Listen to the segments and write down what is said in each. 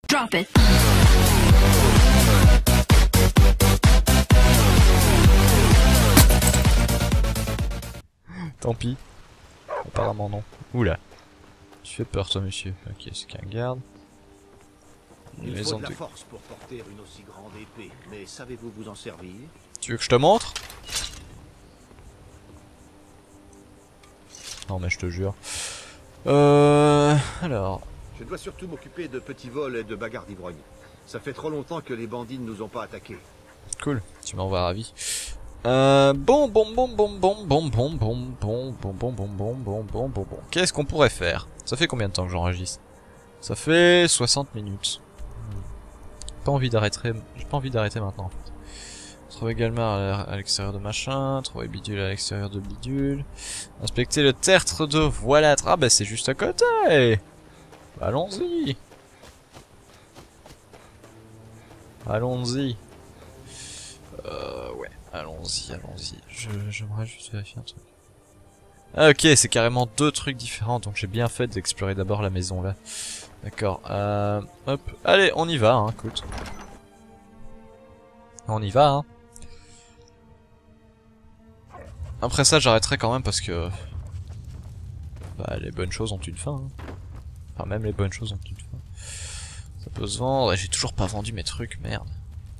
Drop it. Tant pis. Apparemment non. Oula. Tu fais peur toi monsieur. Ok, c'est qu'un garde. Il Maison faut de la de... force pour porter une aussi grande épée, mais savez-vous vous en servir? Tu veux que je te montre? Non mais je te jure. Alors... Je dois surtout m'occuper de petits vols et de bagarres d'ivrogne. Ça fait trop longtemps que les bandits ne nous ont pas attaqués. Cool, tu m'envoies ravi. Bon. Qu'est-ce qu'on pourrait faire? Ça fait combien de temps que j'enregistre? Ça fait 60 minutes. Pas envie d'arrêter. J'ai pas envie d'arrêter maintenant en fait. Trouver également à l'extérieur de machin, trouver bidule à l'extérieur de bidule. Inspecter le tertre de voilâtre. Ah bah c'est juste à côté. Allons-y. Allons-y. Ouais, allons-y. J'aimerais juste vérifier un truc. Ah ok, c'est carrément deux trucs différents, donc j'ai bien fait d'explorer d'abord la maison là. D'accord, hop. Allez, on y va, hein, écoute. On y va, hein. Après ça, j'arrêterai quand même parce que... Bah, les bonnes choses ont une fin, hein. Enfin, même les bonnes choses ont une fin. Ça peut se vendre, et j'ai toujours pas vendu mes trucs, merde.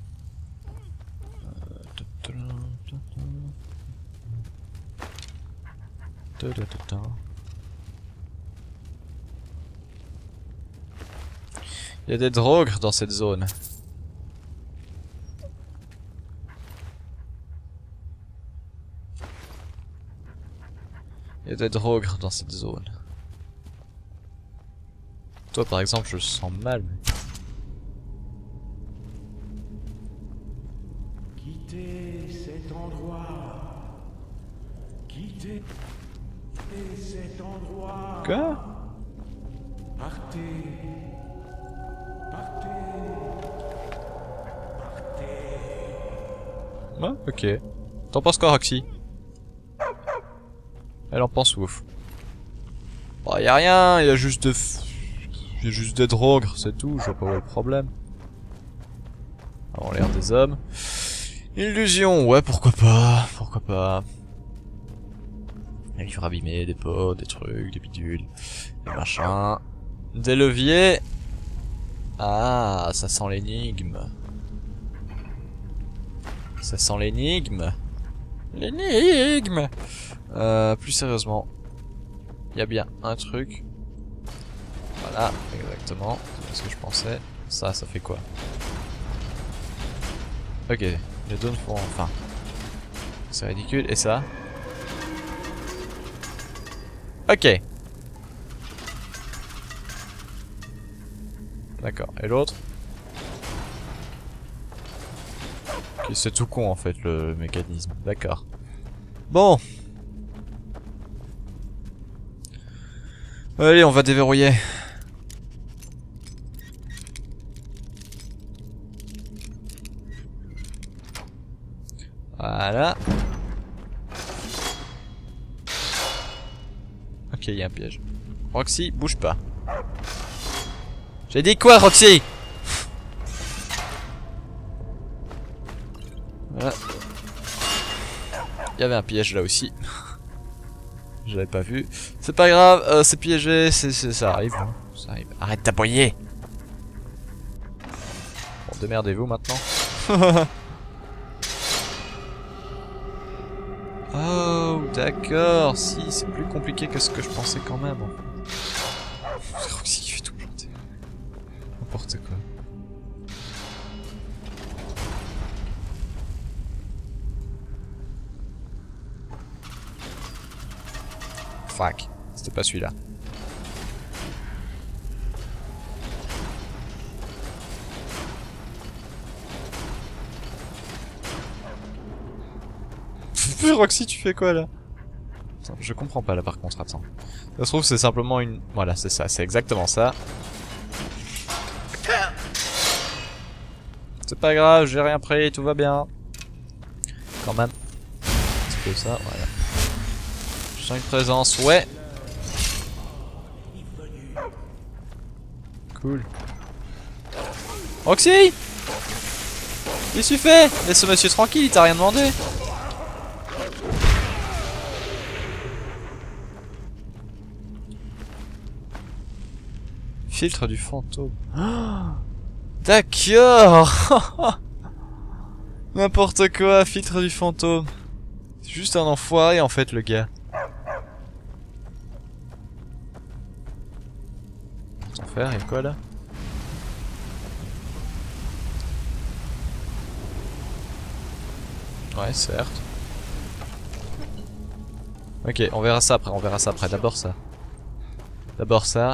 Il y a des drogues dans cette zone. Il y a des drogues dans cette zone. Toi par exemple, je le sens mal. Mais... Quittez cet endroit. Quittez cet endroit. Quoi? Partez. Ouais, ok. T'en penses quoi, Roxy? Elle en pense ouf. Bah, y a rien, y a juste de... Y a juste des drogues, c'est tout, je vois pas où est le problème. Avant l'air des hommes. Illusion, ouais, pourquoi pas. Des livres abîmés, des pots, des trucs, des bidules, des machins. Des leviers. Ah, ça sent l'énigme. Ça sent l'énigme. L'énigme. Plus sérieusement, il y a bien un truc. Voilà, exactement. C'est ce que je pensais. Ça fait quoi? Ok, les deux font enfin. C'est ridicule. Et ça? Ok. D'accord. Et l'autre? Ok, c'est tout con en fait le mécanisme. D'accord. Bon. Allez, on va déverrouiller. Voilà. Ok, il y a un piège. Roxy, bouge pas. J'ai dit quoi, Roxy? Voilà. Il y avait un piège là aussi. J'avais pas vu. C'est pas grave, c'est piégé, ça arrive. Hein. Ça arrive. Arrête d'aboyer. Bon, démerdez-vous maintenant. Oh, d'accord. Si, c'est plus compliqué que ce que je pensais quand même. C'est Roxy qui fait tout planter. N'importe quoi. Fuck, c'était pas celui-là. Roxy, tu fais quoi là? Attends, je comprends pas là par contre, attends. Ça se trouve c'est simplement une... Voilà, c'est ça, c'est exactement ça. C'est pas grave, j'ai rien pris, tout va bien. Quand même. Un petit peu ça, voilà. Je sens une présence, ouais. Roxy! Qu'est-ce que tu fais? Laisse ce monsieur tranquille, il t'a rien demandé. Filtre du fantôme. Oh, d'accord. N'importe quoi, filtre du fantôme. C'est juste un enfoiré en fait le gars. Son frère, il y a quoi là? Ouais, certes. Ok, on verra ça après, D'abord ça. D'abord ça.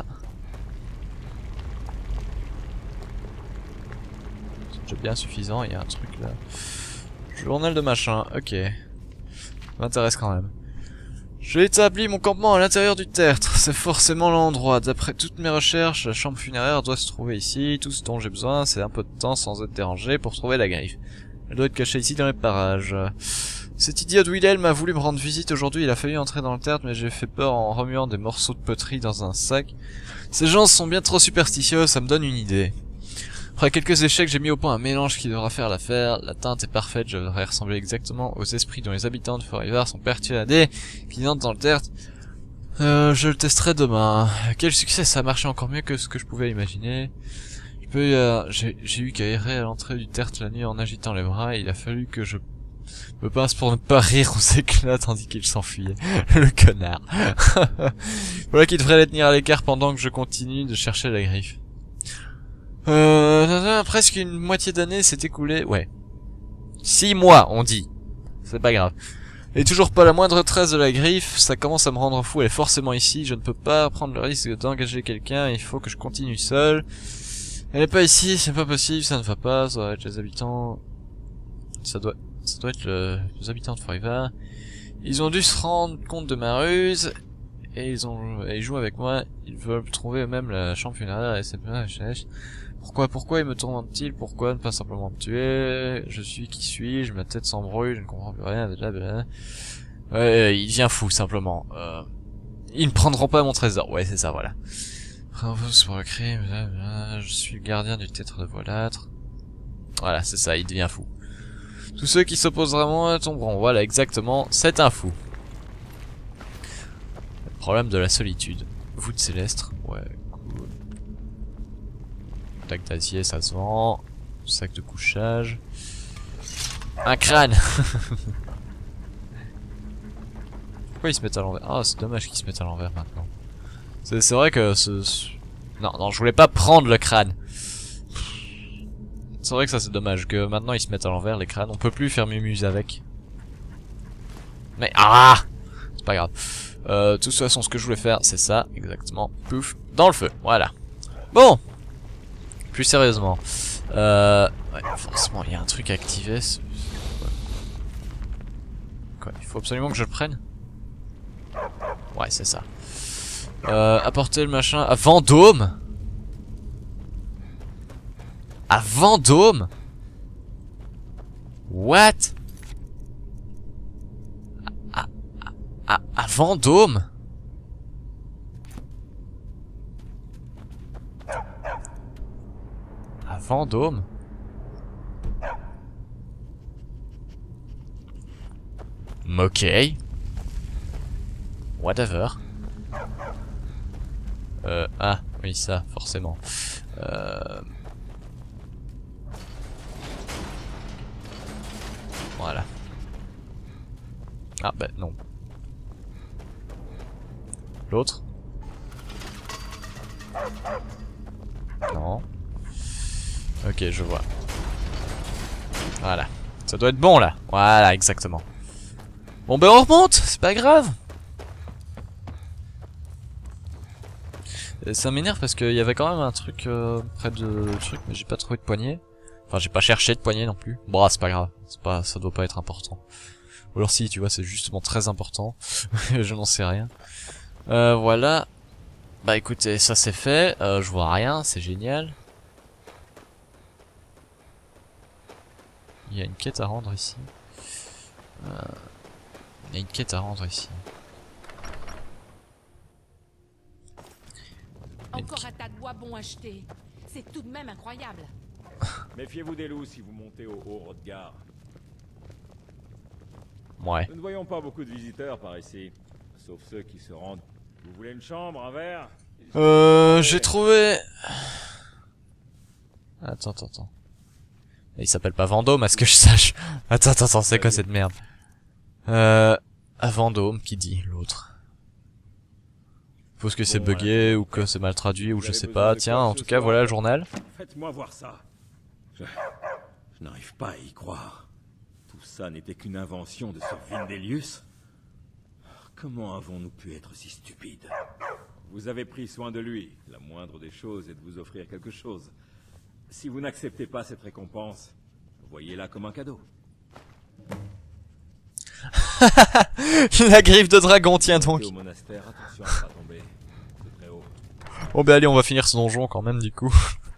C'est déjà bien suffisant, il y a un truc là. Journal de machin, ok. M'intéresse quand même. J'ai établi mon campement à l'intérieur du tertre. C'est forcément l'endroit. D'après toutes mes recherches, la chambre funéraire doit se trouver ici. Tout ce dont j'ai besoin, c'est un peu de temps sans être dérangé pour trouver la griffe. Elle doit être cachée ici dans les parages. Cet idiot de Wilhelm m'a voulu me rendre visite aujourd'hui. Il a failli entrer dans le tertre, mais j'ai fait peur en remuant des morceaux de poterie dans un sac. Ces gens sont bien trop superstitieux, ça me donne une idée. Après quelques échecs, j'ai mis au point un mélange qui devra faire l'affaire. La teinte est parfaite, je devrais ressembler exactement aux esprits dont les habitants de Forever sont persuadés qu'ils entrent dans le tertre. Je le testerai demain. Quel succès, ça a marché encore mieux que ce que je pouvais imaginer. J'ai eu qu'à errer à l'entrée du tertre la nuit en agitant les bras, et il a fallu que je me pince pour ne pas rire aux éclats tandis qu'il s'enfuyait. Le connard. Voilà qui devrait les tenir à l'écart pendant que je continue de chercher la griffe. Presque une moitié d'année s'est écoulée. Ouais. 6 mois, on dit. C'est pas grave. Et toujours pas la moindre trace de la griffe, ça commence à me rendre fou, elle est forcément ici, je ne peux pas prendre le risque d'engager quelqu'un, il faut que je continue seul. Elle est pas ici, c'est pas possible, ça ne va pas, ça doit être les habitants... Ça doit être les habitants de Forever. Ils ont dû se rendre compte de ma ruse, et ils jouent avec moi, ils veulent trouver eux-mêmes la chambre funéraire, et c'est pas... Pourquoi ils me tourmentent-ils? Pourquoi ne pas simplement me tuer? Je suis qui suis-je? Ma tête s'embrouille, je ne comprends plus rien, blablabla. Ouais, il devient fou, simplement. Ils ne prendront pas mon trésor. Ouais, c'est ça, voilà. Bravo pour le crime, blablabla. Je suis le gardien du tertre de Volâtre. Voilà, c'est ça, il devient fou. Tous ceux qui s'opposent à moi tomberont. Voilà, exactement, c'est un fou. Le problème de la solitude. Voûte céleste. Ouais. Tac d'acier, ça se vend. Sac de couchage. Un crâne. Pourquoi ils se mettent à l'envers? Ah, c'est dommage qu'ils se mettent à l'envers maintenant. C'est vrai que Non, je voulais pas prendre le crâne. C'est vrai que ça c'est dommage que maintenant ils se mettent à l'envers les crânes. On peut plus faire mumuse avec. Mais ah, c'est pas grave. De toute façon, ce que je voulais faire, c'est ça, exactement. Pouf, dans le feu. Voilà. Bon. Plus sérieusement, ouais, forcément il y a un truc à activer. Quoi, il faut absolument que je le prenne. Ouais, c'est ça. Apporter le machin à Vendôme. À Vendôme. What? À Vendôme. Vendôme. Ok. Whatever. Ah, oui, ça, forcément. Voilà. Ah, bah, non. L'autre? Non. Ok, je vois. Voilà. Ça doit être bon, là. Voilà, exactement. Bon, ben on remonte, c'est pas grave. Ça m'énerve parce qu'il y avait quand même un truc près de truc, mais j'ai pas trouvé de poignée. Enfin, j'ai pas cherché de poignée non plus. Bon, c'est pas grave. Ça doit pas être important. Ou alors si, tu vois, c'est justement très important. Je n'en sais rien. Voilà. Bah écoutez, ça c'est fait. Je vois rien, c'est génial. Il y a une quête à rendre ici. Il y a une quête à rendre ici. Encore un tas de bois bon acheté. C'est tout de même incroyable. Méfiez-vous des loups si vous montez au Haut-Rodgar. Ouais. Nous ne voyons pas beaucoup de visiteurs par ici, sauf ceux qui se rendent. Vous voulez une chambre, un verre? J'ai trouvé... Attends. Il s'appelle pas Vendôme, à ce que je sache. Attends, c'est quoi cette merde? À Vendôme, qui dit l'autre? Faut que c'est bugué, ou que c'est mal traduit, ou je sais pas. Tiens, en tout cas, voilà le journal. Faites-moi voir ça. Je n'arrive pas à y croire. Tout ça n'était qu'une invention de ce Vindelius. Comment avons-nous pu être si stupides? Vous avez pris soin de lui. La moindre des choses est de vous offrir quelque chose. Si vous n'acceptez pas cette récompense, voyez-la comme un cadeau. La griffe de dragon, tiens donc. Au monastère, attention à ne pas tomber. C'est très haut. Bon bah allez, on va finir ce donjon quand même du coup.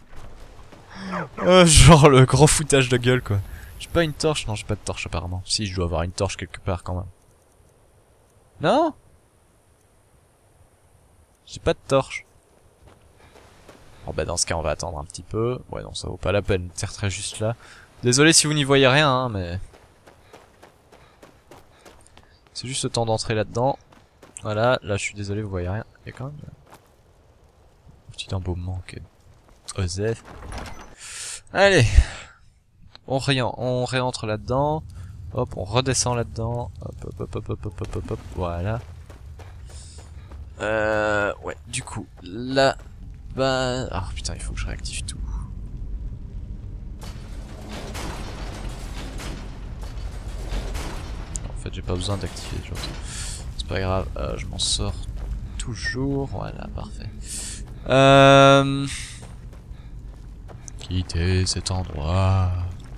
Genre le gros foutage de gueule quoi. J'ai pas une torche? Non, j'ai pas de torche apparemment. Si, je dois avoir une torche quelque part quand même. Non? J'ai pas de torche. Bon bah dans ce cas on va attendre un petit peu. Ouais non, ça vaut pas la peine, c'est très juste là. Désolé si vous n'y voyez rien hein, mais... C'est juste le temps d'entrer là-dedans. Voilà, là je suis désolé, vous voyez rien. Il y a quand même... un petit embaumement que... Osef. Allez. On réentre là-dedans. Hop, on redescend là-dedans. Hop. Voilà. Ouais, du coup, là... Bah... Ah putain, il faut que je réactive tout. En fait, j'ai pas besoin d'activer les autres. C'est pas grave, je m'en sors toujours. Voilà, parfait. Quitter cet endroit.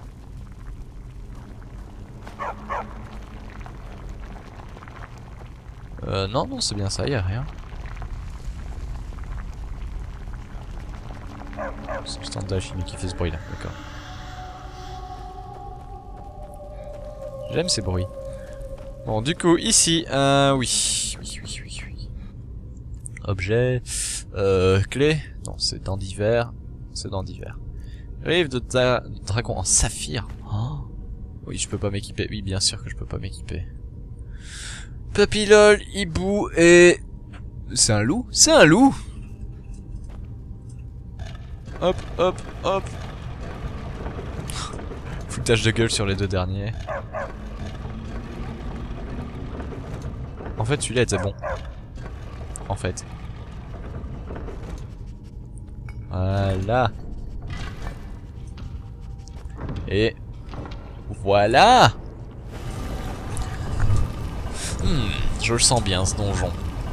Non, c'est bien ça, y a rien. Substance d'alchimie qui fait ce bruit là, d'accord. J'aime ces bruits. Bon, du coup, ici, oui. Objet, clé, non, c'est dans divers, Rive de dragon en saphir. Oh. Oui, je peux pas m'équiper, oui, bien sûr que je peux pas m'équiper. Papillol, hibou et... C'est un loup? C'est un loup! Hop. Foutage de gueule sur les deux derniers. En fait, celui-là était bon. En fait. Voilà. Et... Voilà! Je le sens bien, ce donjon.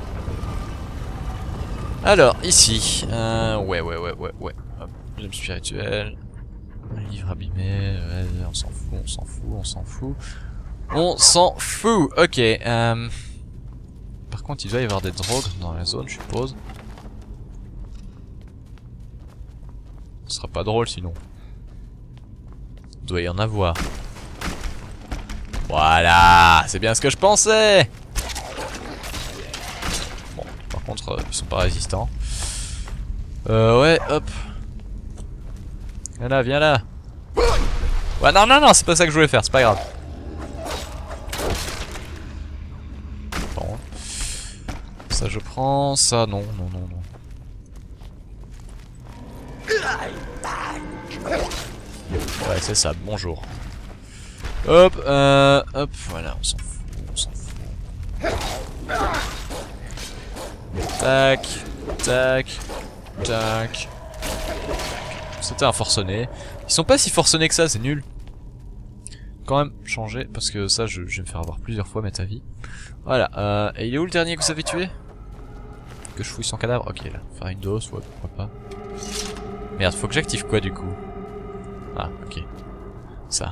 Alors, ici... ouais. Hop, gemme spirituelle. Livre abîmé... on s'en fout. Ok, par contre, il doit y avoir des drogues dans la zone, je suppose. Ce sera pas drôle, sinon. Il doit y en avoir. Voilà, c'est bien ce que je pensais. Bon, par contre, ils sont pas résistants. Ouais, hop. Viens là. Ouais, non, c'est pas ça que je voulais faire, c'est pas grave. Bon. Ça je prends, ça non. Ouais, c'est ça, bonjour. Hop, voilà, on s'en fout. Tac. C'était un forcené. Ils sont pas si forcenés que ça, c'est nul. Quand même, changer, parce que ça, je vais me faire avoir plusieurs fois, mettre à vie. Voilà, et il est où le dernier que vous avez tué? Que je fouille son cadavre? Ok, là, faire une dose, ouais, pourquoi pas. Merde, faut que j'active quoi, du coup? Ah, ok. Ça.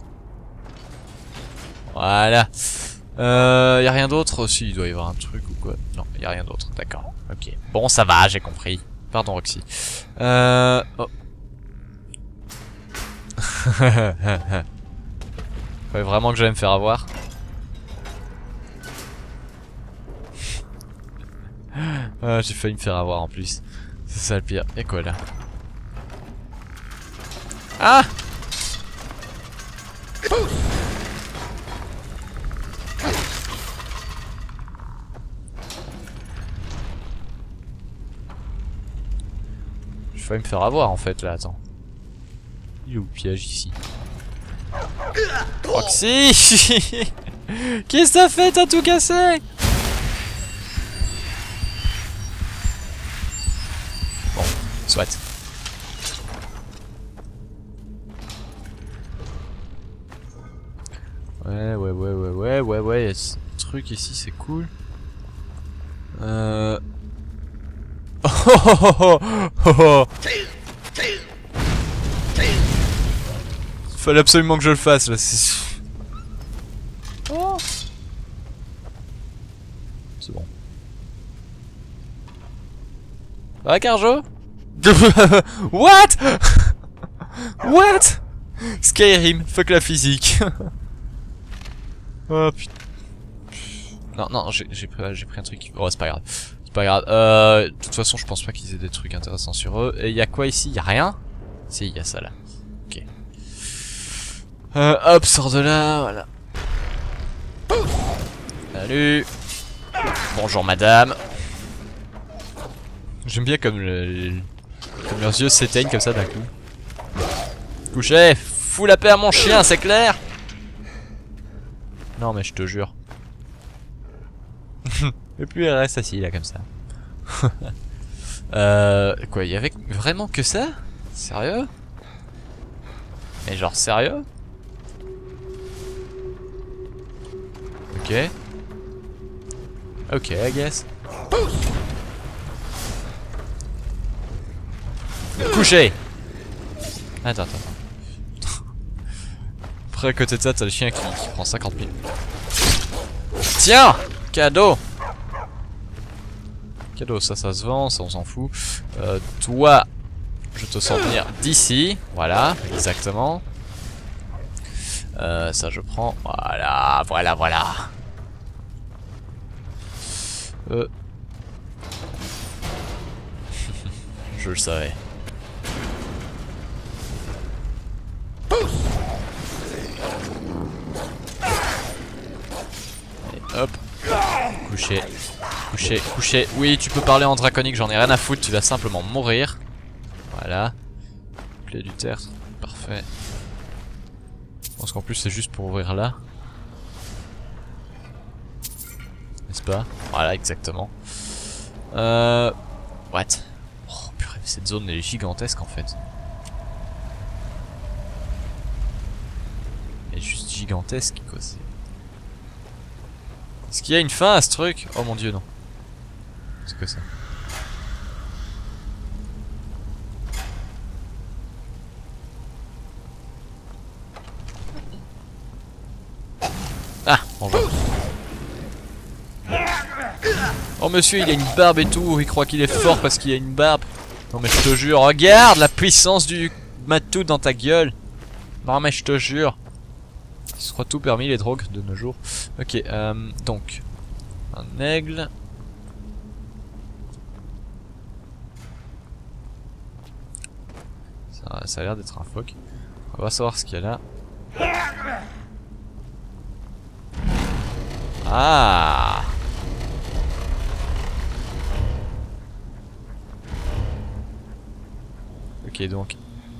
Voilà. Y a rien d'autre? Si, il doit y avoir un truc ou quoi? Non, y a rien d'autre, d'accord. Ok. Bon, ça va, j'ai compris. Pardon, Roxy. Oh. Fallait vraiment que j'allais me faire avoir. J'ai failli me faire avoir en plus. C'est ça le pire. Et quoi là? Ah! J'ai failli me faire avoir en fait là, attends. Il est où le piège ici? Roxy! Qu'est-ce que t'as fait? T'as tout cassé! Bon, soit. Ouais, ce truc ici c'est cool. Fallait absolument que je le fasse là, c'est... Oh. C'est bon. Ah, Carjo? What? What? Skyrim, fuck la physique. Oh putain. Non, j'ai pris un truc. Oh, c'est pas grave. C'est pas grave. De toute façon, je pense pas qu'ils aient des trucs intéressants sur eux. Et y a quoi ici? Y a rien? Si, y a ça là. Ok. Hop, sors de là, voilà. Salut. Bonjour madame. J'aime bien comme comme leurs yeux s'éteignent comme ça d'un coup. Couchez, fous la paix à mon chien, c'est clair? Non mais je te jure. Et puis elle reste assis là comme ça. Quoi, il y avait vraiment que ça? Sérieux? Mais genre sérieux? Ok. Ok, I guess. Couché. Attends. Après à côté de ça, t'as le chien qui prend 50 000. Tiens! Cadeau! Cadeau, ça se vend, ça on s'en fout. Toi, je te sens venir d'ici. Voilà, exactement. Ça je prends. Voilà. Je le savais. Et hop. Couché. Oui, tu peux parler en draconique, j'en ai rien à foutre, tu vas simplement mourir. Voilà. Clé du tertre, parfait. Je pense qu'en plus c'est juste pour ouvrir là. N'est-ce pas? Voilà, exactement. What? Oh purée, cette zone elle est gigantesque en fait. Elle est juste gigantesque quoi. Est-ce qu'il y a une fin à ce truc? Oh mon dieu, non. C'est que ça? Ah, bonjour. Oh monsieur, il a une barbe et tout, il croit qu'il est fort parce qu'il a une barbe. Non mais je te jure, regarde la puissance du matou dans ta gueule. Non mais je te jure. Il se croit tout permis les drogues de nos jours. Ok, donc un aigle. Ça a l'air d'être un phoque. On va savoir ce qu'il y a là. Ah! Ok, donc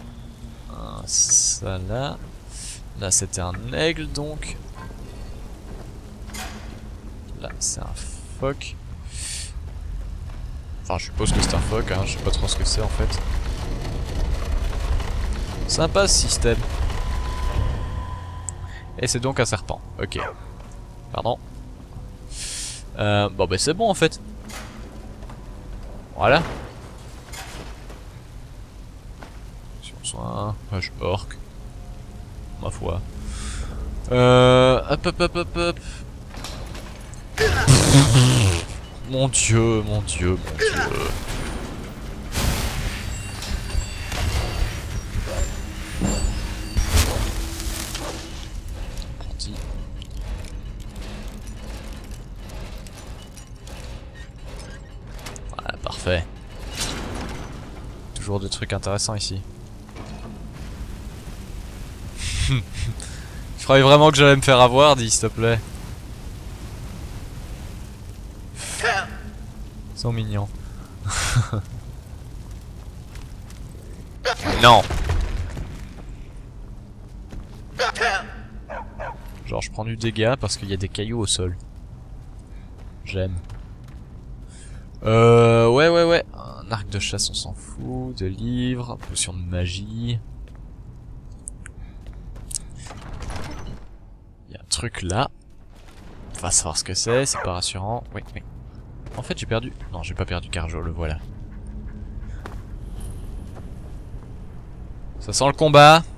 ça là. Là c'était un aigle donc. Là c'est un phoque. Enfin je suppose que c'est un phoque, hein, je sais pas trop ce que c'est en fait. Sympa ce système. Et c'est donc un serpent, ok. Pardon. Bon bah c'est bon en fait. Voilà. Sur soin, page orc. Ma foi. Hop. Mon dieu. Parti. Voilà, parfait. Toujours des trucs intéressants ici. Je croyais vraiment que j'allais me faire avoir, dis, s'il te plaît. Ils sont mignons. Non. Genre je prends du dégât parce qu'il y a des cailloux au sol. J'aime. Ouais. Un arc de chasse, on s'en fout. De livres, potion de magie. Il y a un truc là. On va savoir ce que c'est pas rassurant. Oui. En fait j'ai perdu. Non, j'ai pas perdu Carjo, le voilà. Ça sent le combat.